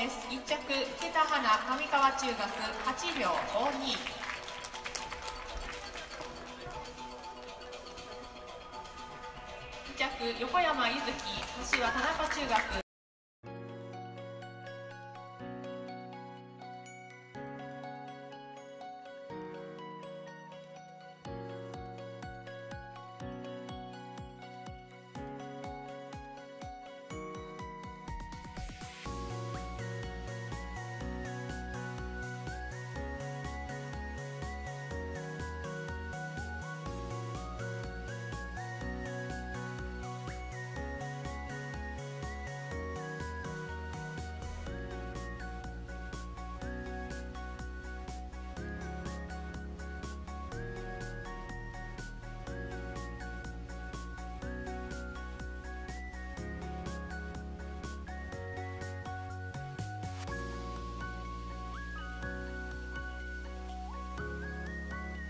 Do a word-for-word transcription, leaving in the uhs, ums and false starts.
です。いっちゃく池田花上川中学はちびょうごに。にちゃく横山ゆずき柏田中中学